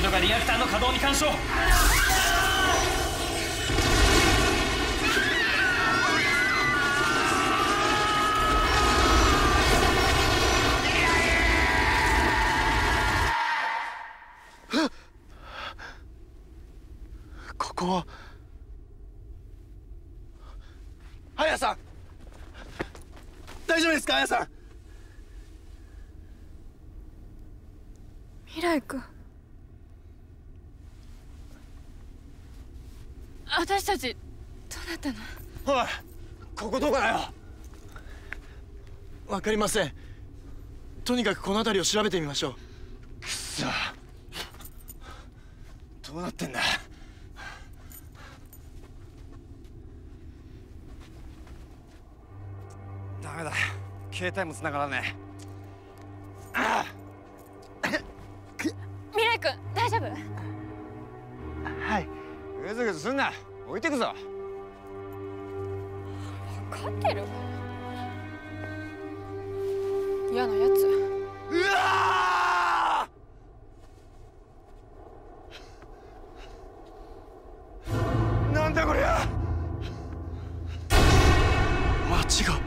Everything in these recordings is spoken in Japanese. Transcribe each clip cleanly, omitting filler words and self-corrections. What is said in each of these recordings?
がリアクターの稼働に干渉。 ここは綾さん、大丈夫ですか？綾さん。 未来君、私たちどうなったの？ おい、ここどこだよ。わかりません。とにかくこの辺りを調べてみましょう。くそ、どうなってんだ。ダメだ、携帯も繋がらねえ。ああ、 未来君、大丈夫？ はい。ぐずぐずすんな、置いてくぞ。 分かってる。嫌なやつ。 うわー！なんだこりゃ。街が。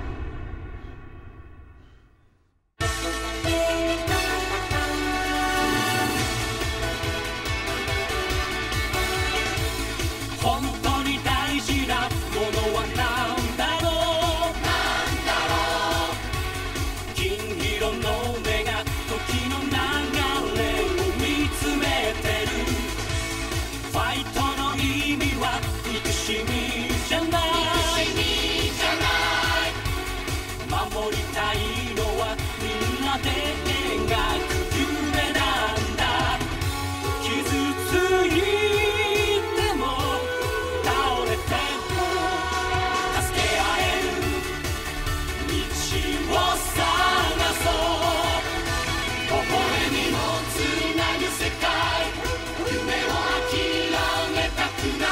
本当に大事なものは何だろう、なんだろう。金色の目が時の流れを見つめてる。ファイトの意味は憎しみじゃない、守りたいのはみんなで描く夢なんだ。傷ついても倒れても助け合える道を探そう。微笑みもつなぐ世界、夢を諦めたくない。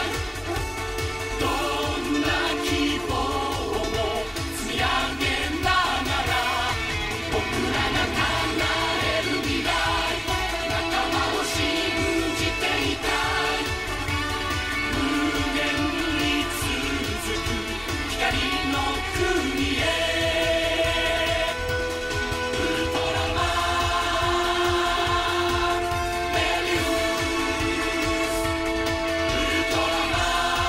どんな希望も積み上げながら僕らが叶える未来、仲間を信じていたい。無限に続く光の国へ。ウルトラマンメビウス、ウルトラマ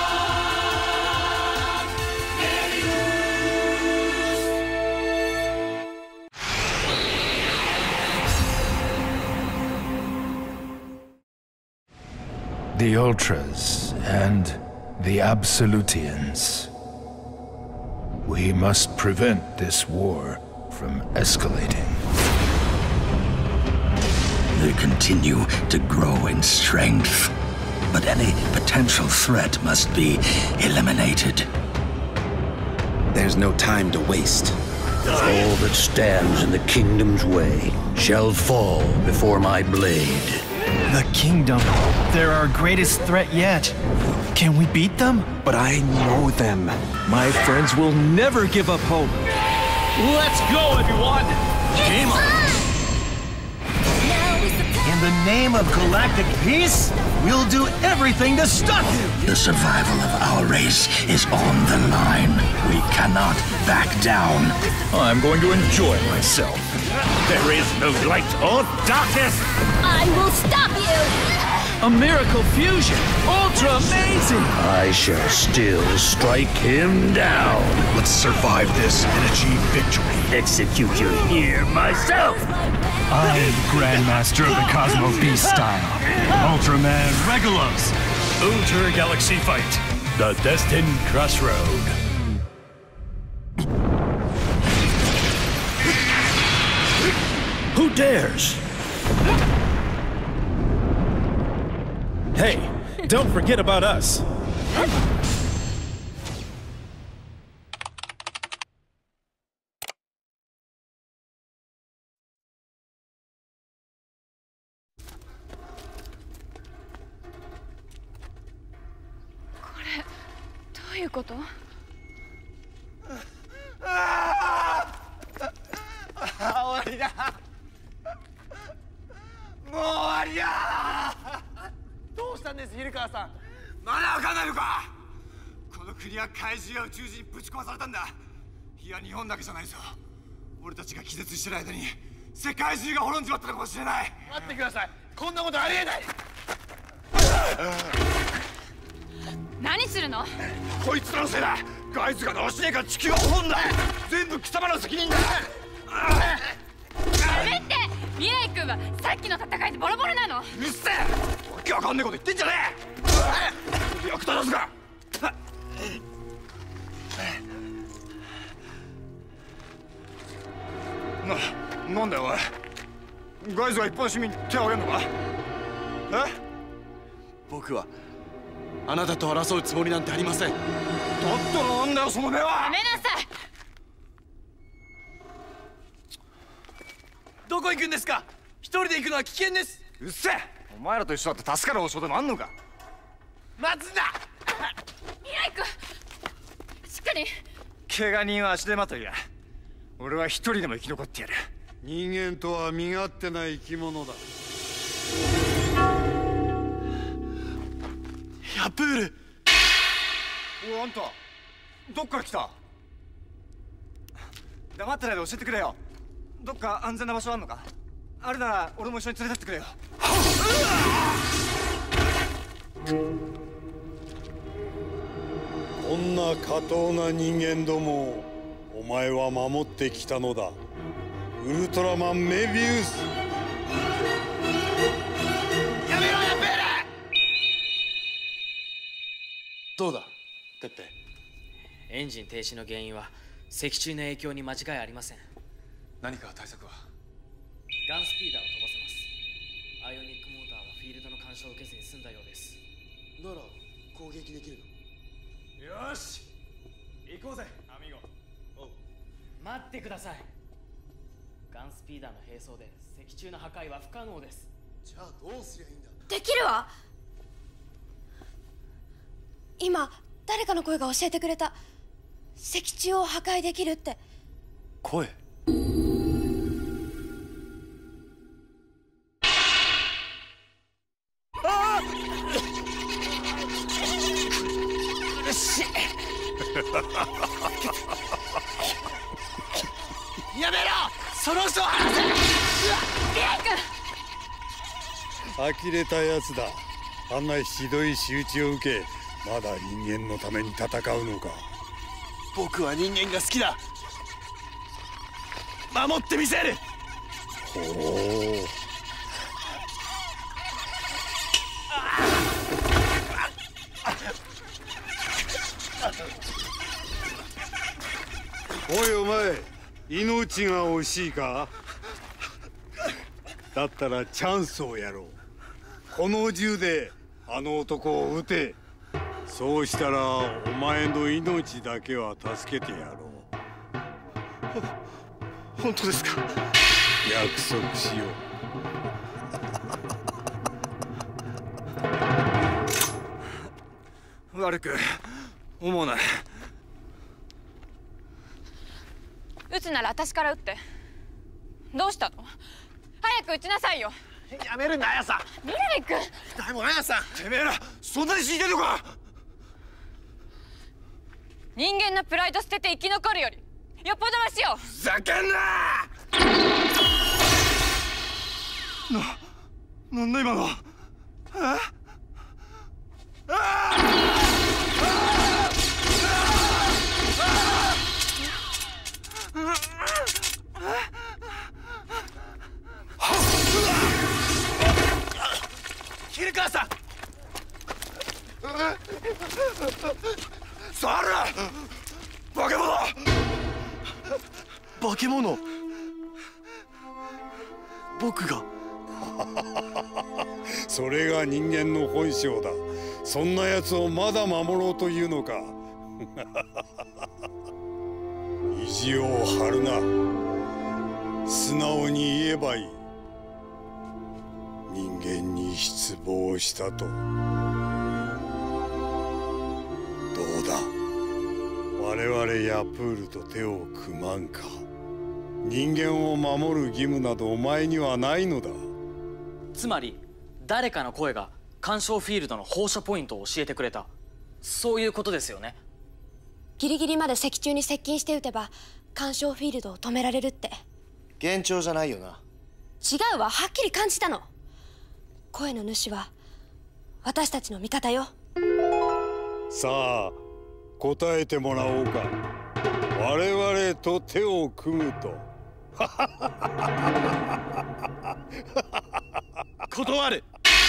ンメビウス。 The Ultras and the Absolutians. We must prevent this war from escalating. They continue to grow in strength, but any potential threat must be eliminated. There's no time to waste. All that stands in the kingdom's way shall fall before my blade. The kingdom. They're our greatest threat yet. Can we beat them? But I know them. My friends will never give up hope. Let's go, everyone! Game on! In the name of galactic peace, we'll do everything to stop you! The survival of our race is on the line. We cannot back down. I'm going to enjoy myself. There is no light or darkness! I will stop you! A miracle fusion! Ultra amazing! I shall still strike him down. Let's survive this and achieve victory. Execute you here myself. I am Grandmaster of the Cosmo Beast style. Ultraman Regulus. Ultra Galaxy Fight. The Destined Crossroad. Who dares? Hey, don't forget about us. What? どういうこと？ 終わりだ。もう終わりだ。 うしたんです、昼川さん。 まだわかんないのか。この国は怪獣や宇宙人にぶち壊されたんだ。いや日本だけじゃないぞ。俺たちが気絶してる間に世界中が滅んじまったのかもしれない。 待ってください、こんなことありえない。 何するの？ こいつらのせいだ。ガイズが直しねえから地球が滅んだ。全部貴様の責任だ。 やめて！未来君はさっきの戦いでボロボロなの。 うっせえ、わけわかんねえこと言ってんじゃねえ。役立たずか。なんだよおい。ガイズが一般市民に手を挙げんのか。 僕はあなたと争うつもりなんてありません。 だったらなんだよその目は。 やめなさい。 どこ行くんですか。一人で行くのは危険です。 うっせえ、お前らと一緒だって助かる保証でもあんのか。 待つんだ。 未来君、しっかり。 怪我人は足手まといや。俺は一人でも生き残ってやる。 人間とは身勝手な生き物だ。 ヤプール。 おいあんた、どっから来た。黙ってないで教えてくれよ。どっか安全な場所あんのか。あれなら俺も一緒に連れてってくれよ。 こんな下等な人間どもをお前は守ってきたのだ。ウルトラマンメビウス。 やめろヤプール。どうだテッペイ。 エンジン停止の原因は石柱の影響に間違いありません。 何か対策は。 ガンスピーダーを飛ばせます。アイオニックモーターはフィールドの干渉を受けずに済んだようです。 なら攻撃できるの。 よし行こうぜアミーゴ。 待ってください。ガンスピーダーの並走で石柱の破壊は不可能です。 じゃあどうすりゃいいんだ。 できるわ。今誰かの声が教えてくれた。石柱を破壊できるって。 声。やめろ、その人を離せ。 呆れたやつだ。あんなひどい仕打ちを受け、まだ人間のために戦うのか。 僕は人間が好きだ。守ってみせる。 ほう。おいお前、命が惜しいか。だったらチャンスをやろう。この銃であの男を撃て。そうしたらお前の命だけは助けてやろう。本当ですか。 約束しよう。悪く思うな。 撃つなら私から撃って。どうしたの。早く撃ちなさいよ。 やめるんだ、アヤさん。 未来君。 でもアヤさん、 てめえらそんなに死んでんのか。 人間のプライド捨てて生き残るよりよっぽどマシよ。 ふざけんな。なんだ今の。 昼川さん。 触るな化け物。 化け物。僕が。 それが人間の本性だ。そんな奴をまだ守ろうというのか。意地を張るな。素直に言えばいい。人間に失望したと。どうだ、我々ヤプールと手を組まんか。人間を守る義務などお前にはないのだ。 つまり誰かの声が干渉フィールドの放射ポイントを教えてくれた、そういうことですよね。 ギリギリまで石柱に接近して撃てば干渉フィールドを止められるって。 幻聴じゃないよな。 違うわ、はっきり感じたの。声の主は私たちの味方よ。 さあ答えてもらおうか。我々と手を組むと断る。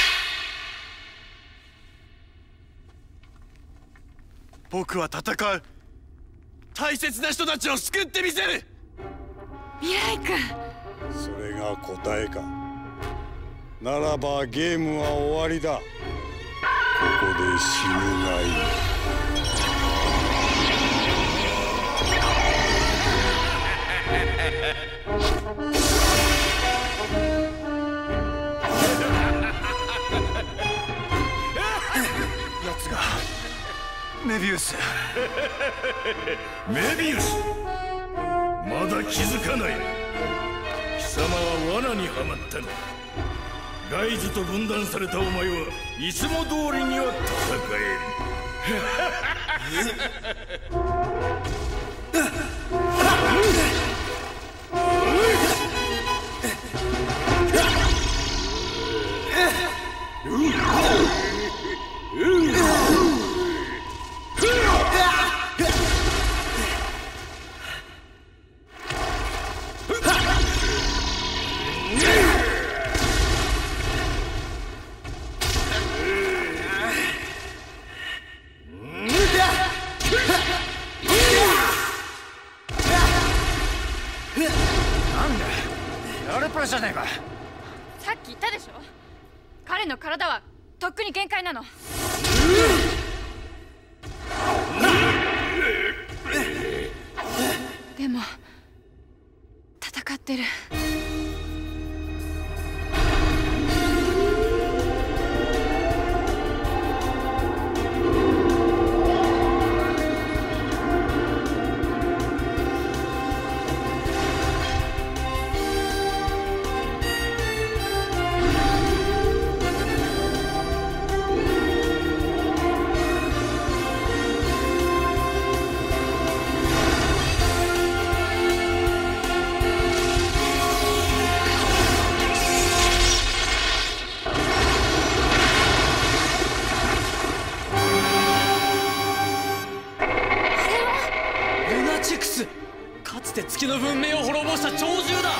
僕は戦う。大切な人たちを救ってみせる。 未来君、 それが答えか。ならばゲームは終わりだ。ここで死ぬがいい。 奴がメビウス。 メビウス、まだ気づかない。貴様は罠にはまったの。ガイズと分断されたお前はいつも通りには戦える。 じゃねえか。 さっき言ったでしょ、彼の体はとっくに限界なの。でも戦ってる。 かつて月の文明を滅ぼした鳥獣だ。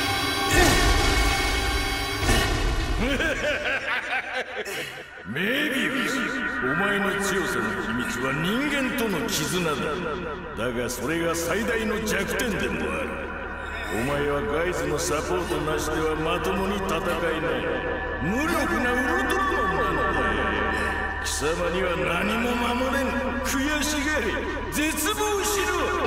メビウス、お前の強さの秘密は人間との絆だ。だがそれが最大の弱点でもある。お前はガイズのサポートなしではまともに戦えない。無力なウルトラマンなのだ。貴様には何も守れん。悔しがり、絶望しろ。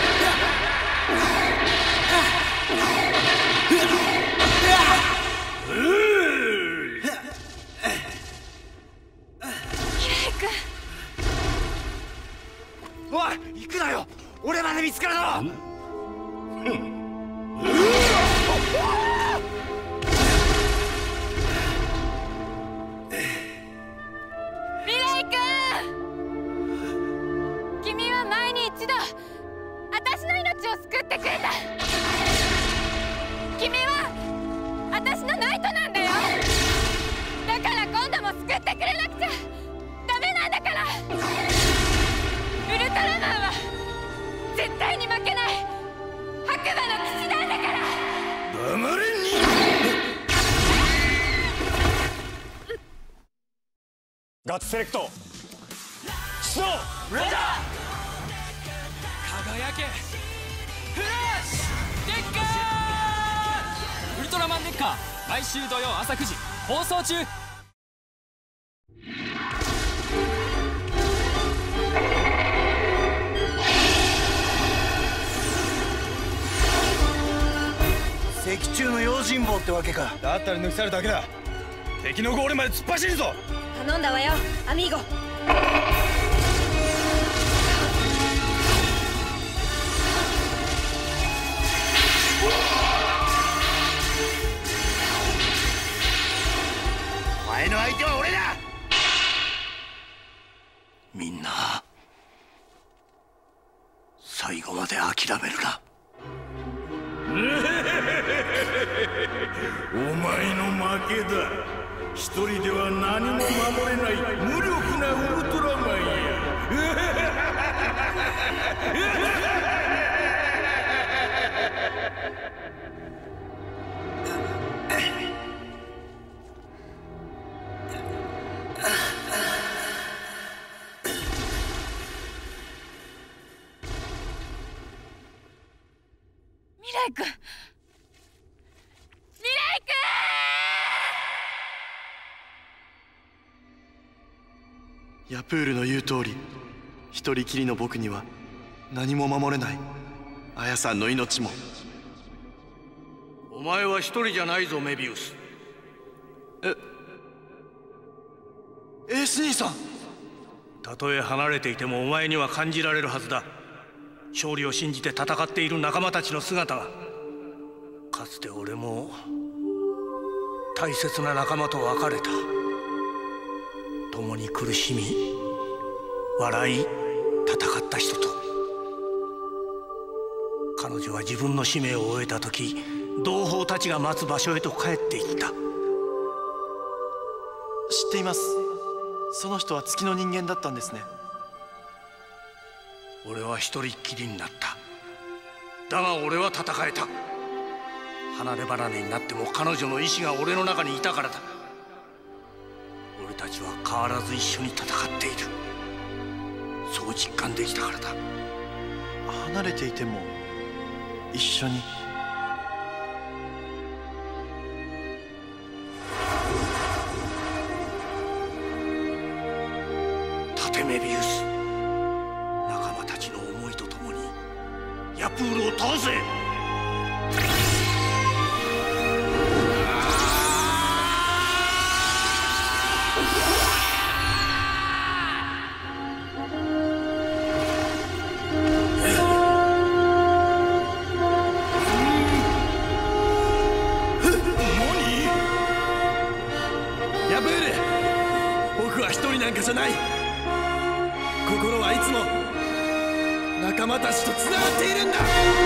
おい、行くなよ。俺まで見つかるぞ。 未来君、君は前に一度私の命を救ってくれた。君は私のナイトなんだよ。だから今度も救ってくれなくちゃダメなんだから。ウルトラマンは絶対に負けない白馬の騎士団だから。 黙れに。 ガッツセレクト出動。 レーダー輝けフラッシュデッカー。ウルトラマンデッカー毎週土曜朝9時放送中。 石柱の用心棒ってわけか。 だったら抜き去るだけだ。敵のゴールまで突っ走るぞ。 頼んだわよ、アミーゴ。 お前の相手は俺だ。 最後まで諦めるな。 お前の負けだ。一人では何も守れない無力なウルトラマンや。 ミライ君、ミライ君。ヤプールの言う通り、一人きりの僕には何も守れない。アヤさんの命も。 お前は一人じゃないぞ、メビウス。 エース兄さん。 たとえ離れていてもお前には感じられるはずだ。勝利を信じて戦っている仲間たちの姿が。かつて俺も大切な仲間と別れた。共に苦しみ笑い戦った人と。彼女は自分の使命を終えた時、同胞たちが待つ場所へと帰っていった。 知っています。その人は月の人間だったんですね。 俺は一人っきりになった。だが俺は戦えた。離れ離れになっても彼女の意志が俺の中にいたからだ。俺たちは変わらず一緒に戦っている。そう実感できたからだ。 離れていても一緒に。 立てメビウス、仲間たちの思いとともにヤプールを倒せ。 なんかじゃない。心はいつも仲間たちとつながっているんだ。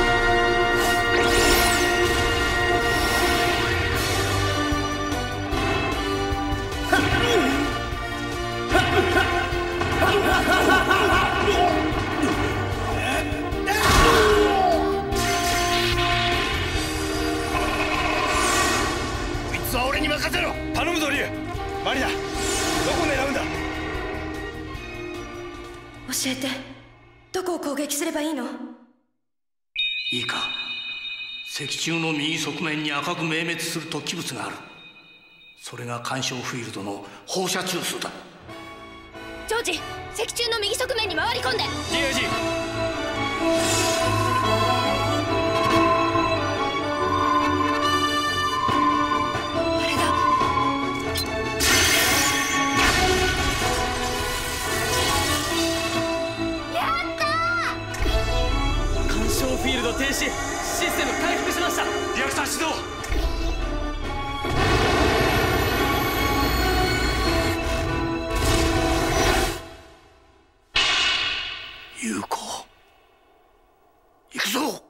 こいつは俺に任せろ。頼むぞリュウ。マリナ、どこ狙うんだ。 教えて、どこを攻撃すればいいの？ いいか、石柱の右側面に赤く明滅する突起物がある。それが干渉フィールドの放射中枢だ。 ジョージ、石柱の右側面に回り込んで。 DIG。 フィールド停止、システム回復しました。 リアクター始動。有効。行くぞ。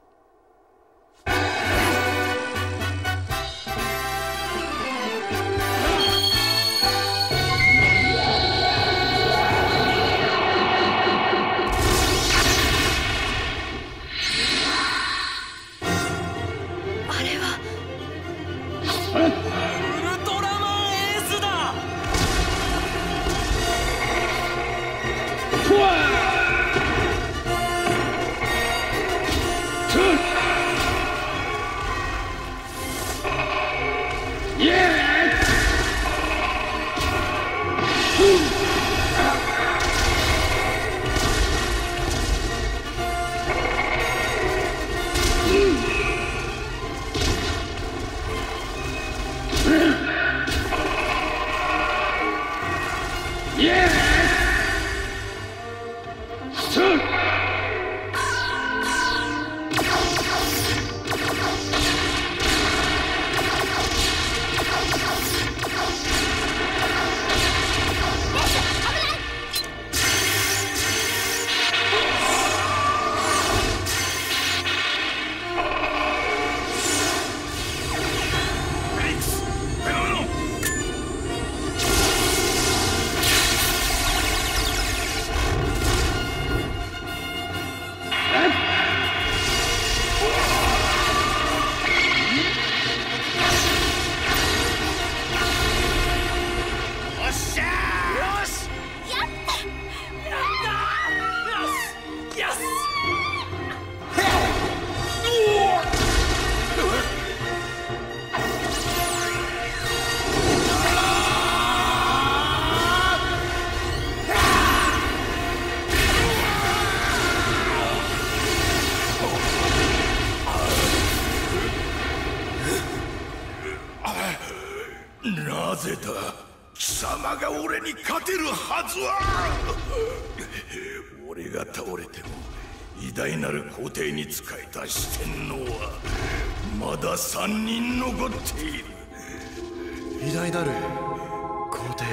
てるはずは。俺が倒れても偉大なる皇帝に仕えた四天王はまだ3人残っている。 偉大なる皇帝。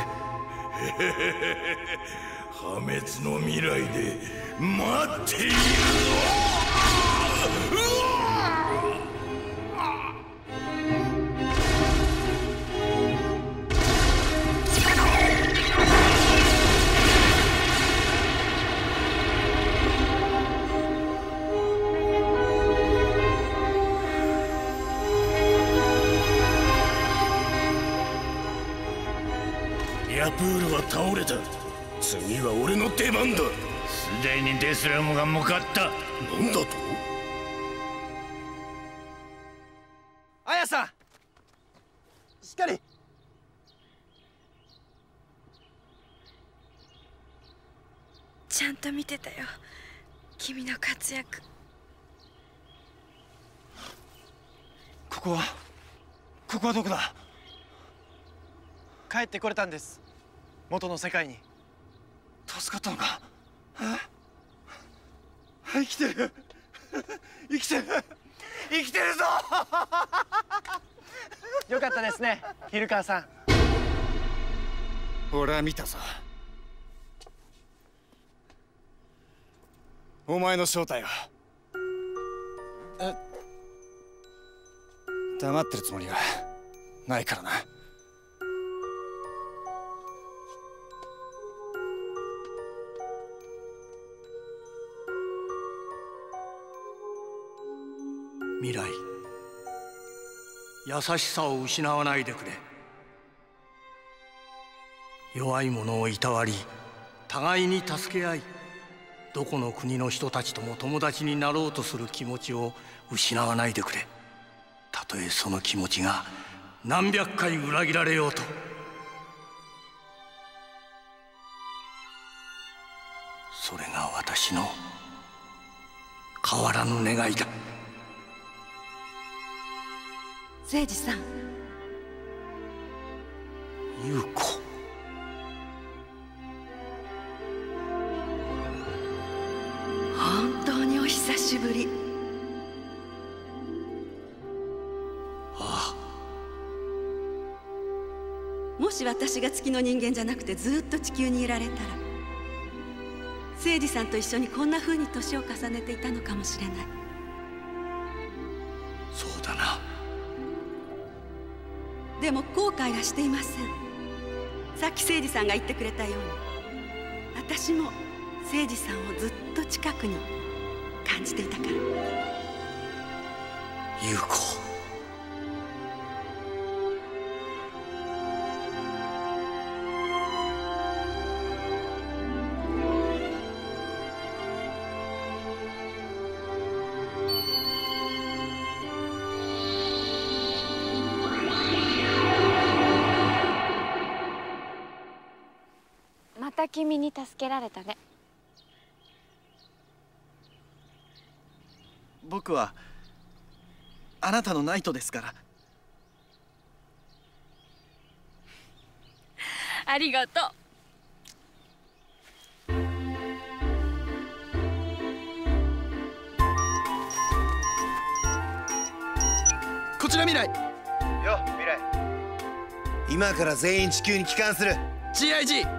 破滅の未来で待っているぞ。ヤプールは倒れた。次は俺の出番だ。 すでにデスラムが向かった。 なんだと？ アヤさん、しっかり。 ちゃんと見てたよ、君の活躍。 ここはどこだ？帰ってこれたんです、元の世界に。 助かったのか？生きてる生きてる生きてるぞよかったですね、ヒルカーさん。 俺は見たぞ。お前の正体は。黙ってるつもりはないからな。 未来、優しさを失わないでくれ。弱い者をいたわり、互いに助け合い、どこの国の人たちとも友達になろうとする気持ちを失わないでくれ。たとえその気持ちが何百回裏切られようと。それが私の変わらぬ願いだ。 誠司さん。 優子。 本当にお久しぶり。 ああ。 もし私が月の人間じゃなくてずっと地球にいられたら、誠司さんと一緒にこんな風に年を重ねていたのかもしれない。 そうだな。 でも後悔はしていません。さっき誠司さんが言ってくれたように、私も誠司さんをずっと近くに感じていたから。 優子。 また君に助けられたね。 僕はあなたのナイトですから。 ありがとう。 こちら未来。 よ、未来。今から全員地球に帰還する。 GIG。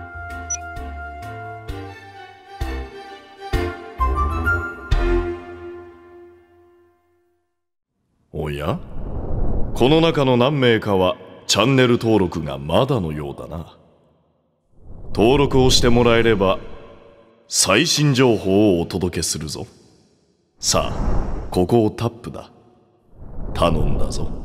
おや？この中の何名かはチャンネル登録がまだのようだな。登録をしてもらえれば最新情報をお届けするぞ。さあ、ここをタップだ。頼んだぞ。